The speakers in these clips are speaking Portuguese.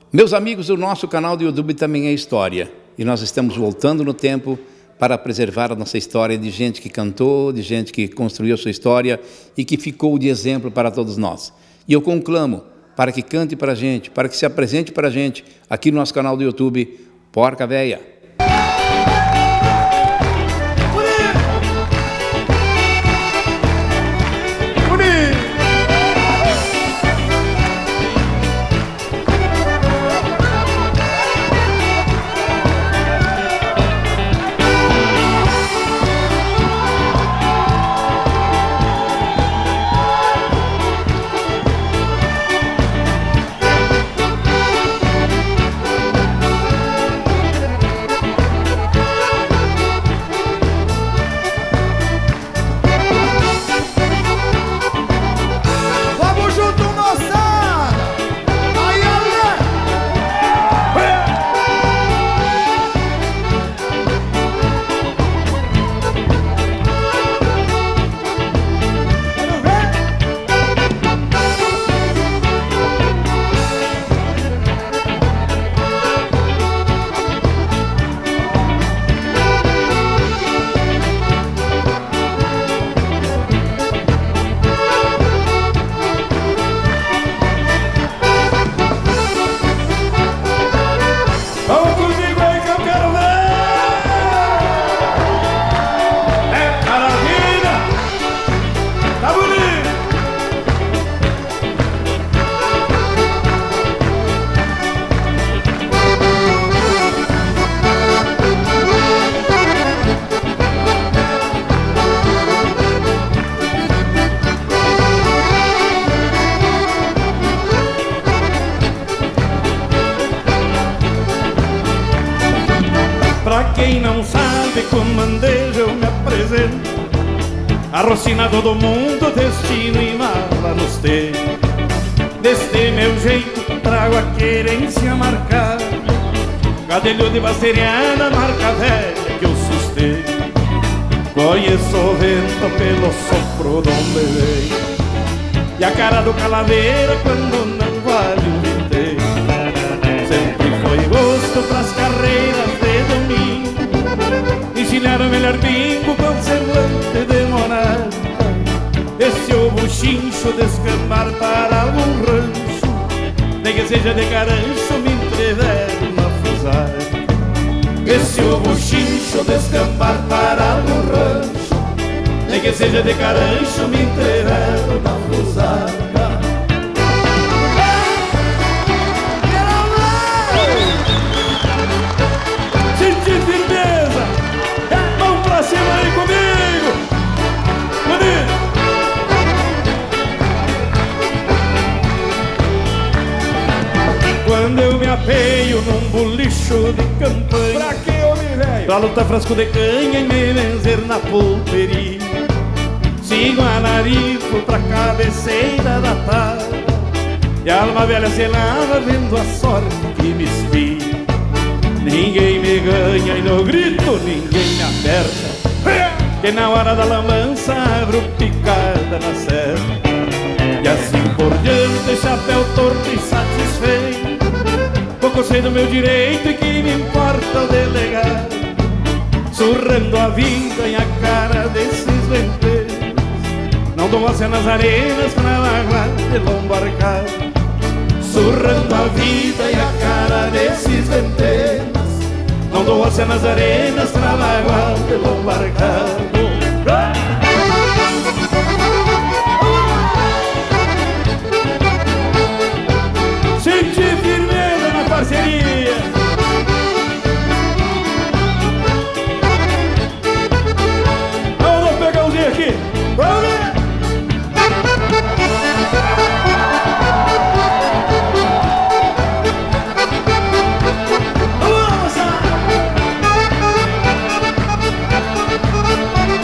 Meus amigos, o nosso canal do YouTube também é história. E nós estamos voltando no tempo para preservar a nossa história de gente que cantou, de gente que construiu sua história e que ficou de exemplo para todos nós. E eu conclamo para que cante para a gente, para que se apresente para a gente aqui no nosso canal do YouTube, Porca Véia. Pra quem não sabe, como andejo eu me apresento, a rocina todo mundo, destino e mala nos tem. Deste meu jeito trago a querência marcada, cadelho de basteriana, marca velha que eu sustento. Conheço o vento pelo sopro de onde vem, e a cara do calaveira quando não vale um vintém. Sempre foi gosto pras carreiras de domingo, ensinar o melhor bingo com semblante de monarca. Esse o buchincho de escambar para algum rancho, nem que seja de carancho, me entreveram na fusarca. Esse o buchincho de escambar para algum rancho, nem que seja de carancho, me entreveram na fusarca. Senti firmeza, vamos pra cima aí comigo, bonito. Quando eu me apeio num bolicho de campanha, pra que homem velho? pra lutar frasco de canha e me vencer na pulperia, sigo a narivo pra cabeceira da tarde, e a alma velha se lava vendo a sorte que me espia. Ninguém me ganha e no grito ninguém me aperta, que na hora da lambança abro picada na serra. E assim por diante, chapéu torto e satisfeito, pouco sei do meu direito e que me importa o delegado, surrando a vida e a cara desses venteiros. Não dou você nas arenas pra lavar de lombo arcado, surrando a vida e a cara desses venteiros. Não dou você nas arenas pra lavar de lombo arcado. Senti firmeza na parceria. Vamos pegar um dia aqui. Vamos ver. Vamos lá, moçada.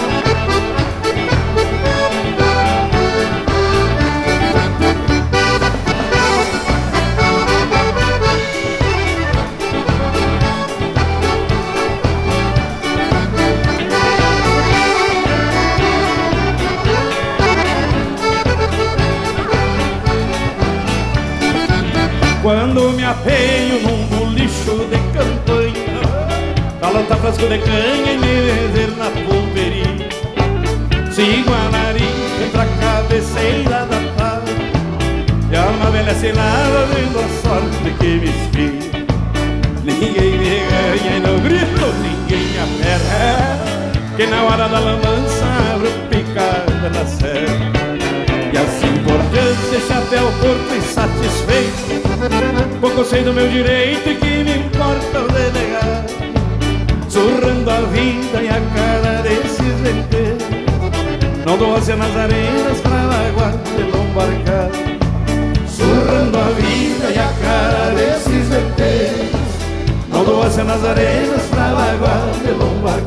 Quando me apeio num bolicho de campanha, calota frasco de canha e me vender na pulperia. Sigo a nariz entre a cabeceira da tarde e a uma velha cilada vendo a sorte que me espia. Ninguém me ganha e não grito, ninguém me aperta, que na hora da lambança abro picada na serra. E assim por diante, chapéu curto e satisfeito, pouco sei do meu direito e que me importa o delegado, surrando a vida e a cara desses venteiros. Não dou as nas arenas pra lagoa de lombarcado, surrando a vida e a cara desses venteiros. Não dou as nas arenas pra lagoa de lombarcado.